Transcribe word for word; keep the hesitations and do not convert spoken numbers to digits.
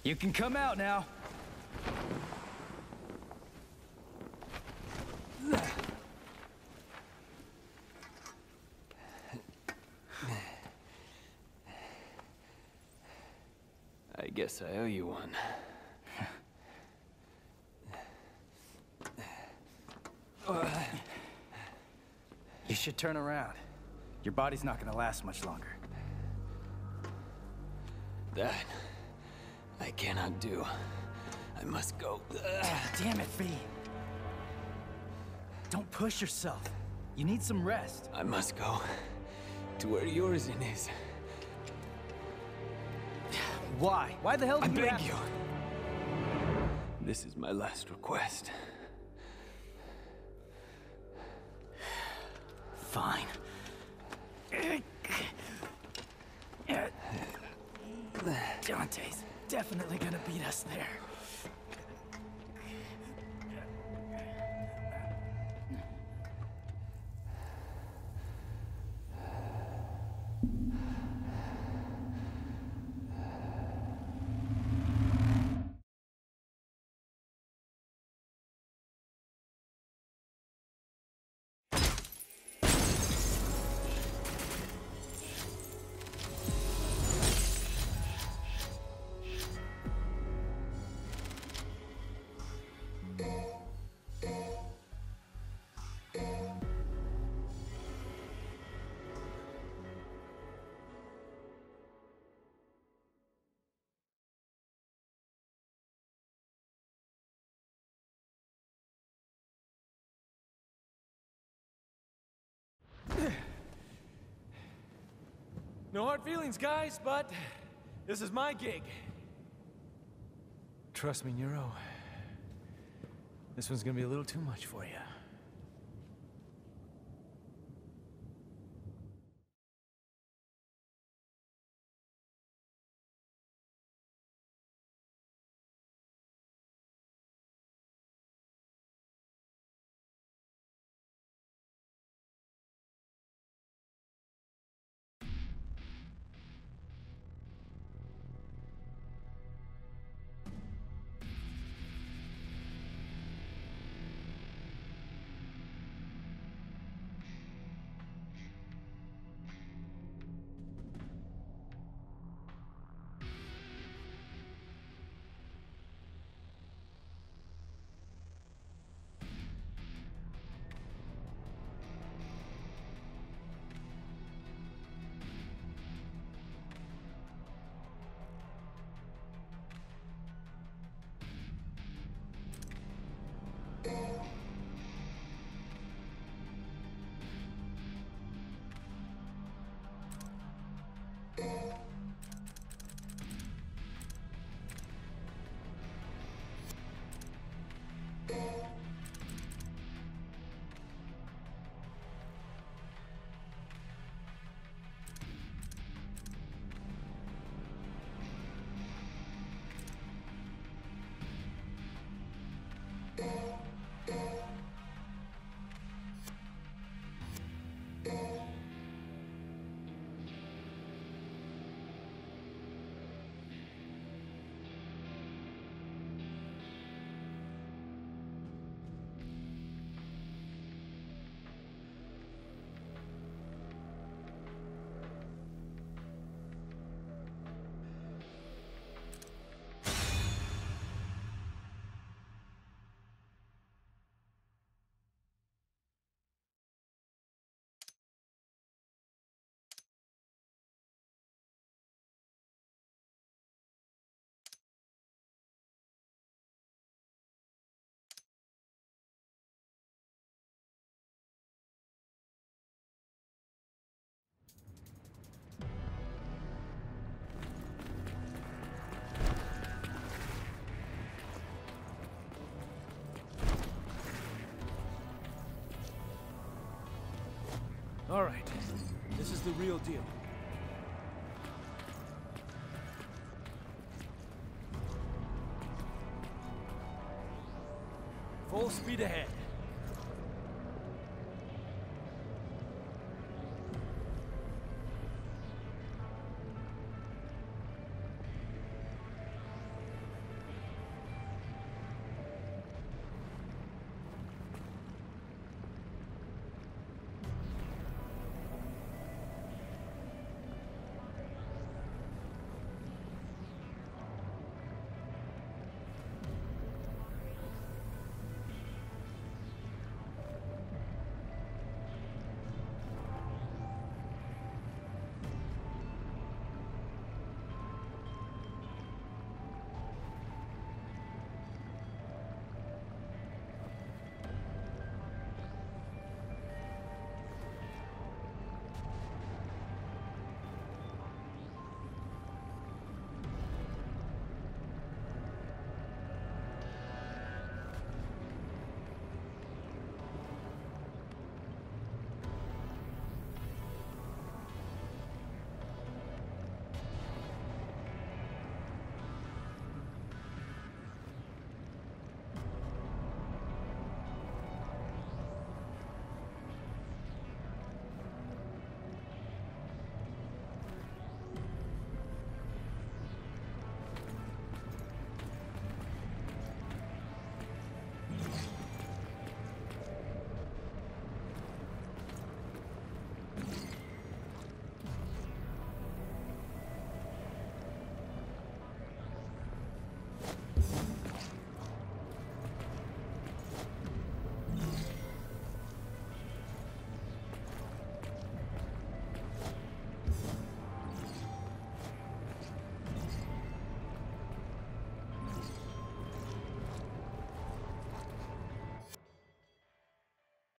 You can come out now. I guess I owe you one. You should turn around. Your body's not gonna last much longer. That I cannot do. I must go. Damn it, V. Don't push yourself. You need some rest. I must go to where Urizen is. Why? Why the hell do I you beg have you. This is my last request. Fine. Dante's definitely gonna beat us there. No hard feelings, guys, but this is my gig. Trust me, Nero. This one's gonna be a little too much for you. All right, this is the real deal. Full speed ahead.